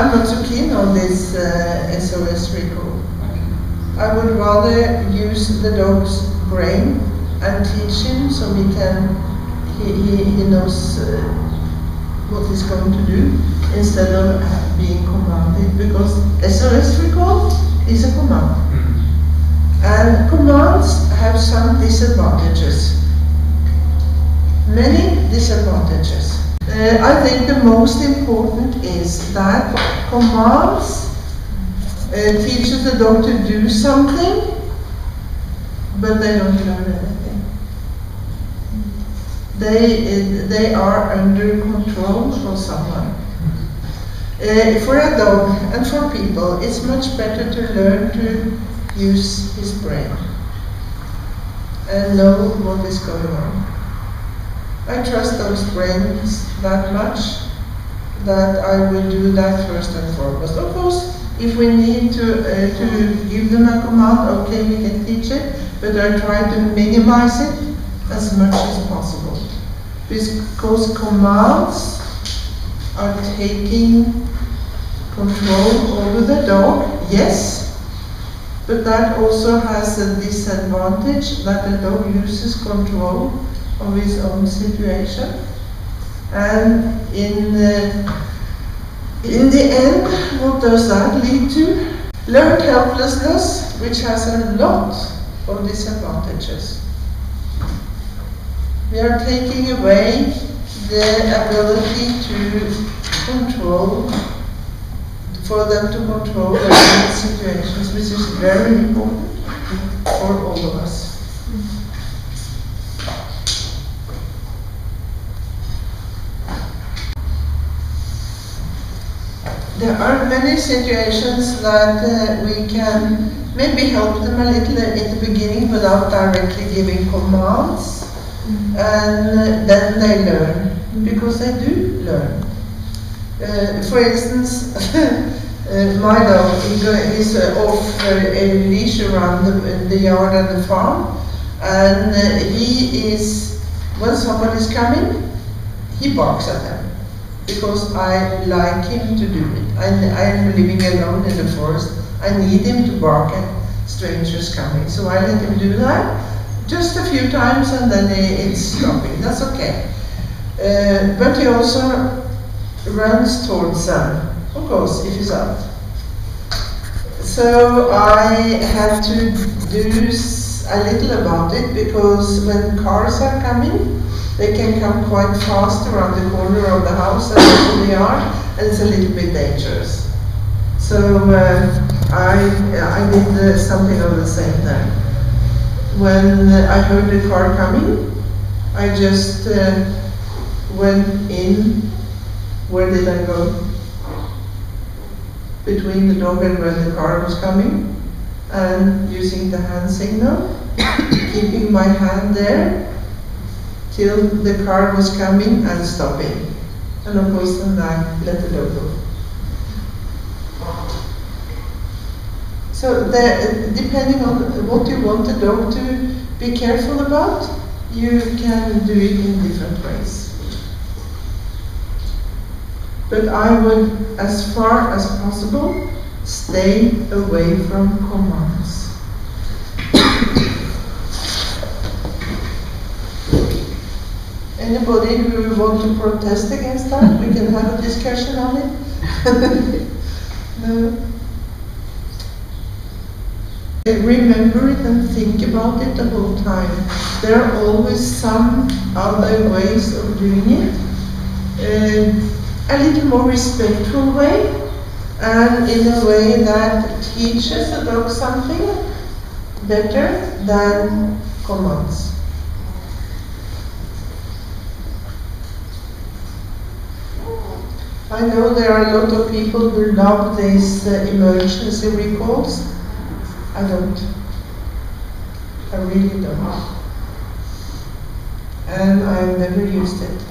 I'm not so keen on this SOS recall. I would rather use the dog's brain and teach him so he knows what he's going to do instead of being commanded, because SOS recall is a command. And commands have some disadvantages. Many disadvantages. I think the most important is that commands teaches the dog to do something, but they don't learn anything. They are under control of someone. For a dog and for people, it's much better to learn to use his brain and know what is going on. I trust those brains that much that I will do that first and foremost. Of course, if we need to give them a command, okay, we can teach it, but I try to minimize it as much as possible. Because commands are taking control over the dog, yes, but that also has a disadvantage that the dog loses control of his own situation. And in the end, what does that lead to? Learned helplessness, which has a lot of disadvantages. We are taking away the ability to control, for them to control their situations, which is very important for all of us. There are many situations that we can maybe help them a little in the beginning without directly giving commands, and then they learn, because they do learn. For instance, my dog is off a leash around the yard and the farm, and he is, when somebody's coming, he barks at them, because I like him to do it. I am living alone in the forest. I need him to bark at strangers coming, so I let him do that just a few times, and then it's stopping. That's okay. But he also runs towards them, of course, if he's out. So I have to do a little about it, because when cars are coming, they can come quite fast around the corner of the house and into the yard, and it's a little bit dangerous. So I did something of the same then. When I heard the car coming, I just went in. Where did I go? Between the dog and where the car was coming, and using the hand signal, keeping my hand there till the car was coming and stopping. And of course then I let the dog go. So depending on what you want the dog to be careful about, you can do it in different ways. But I would, as far as possible, stay away from commands. Anybody who want to protest against that, we can have a discussion on it. No. Remember it and think about it the whole time. There are always some other ways of doing it. A little more respectful way, and in a way that teaches the dog something better than commands. I know there are a lot of people who love these emergency recalls. I don't. I really don't. And I've never used it.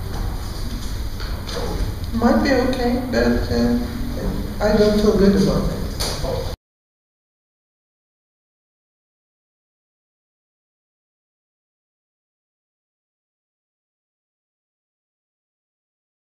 Might be okay, but I don't feel good about it.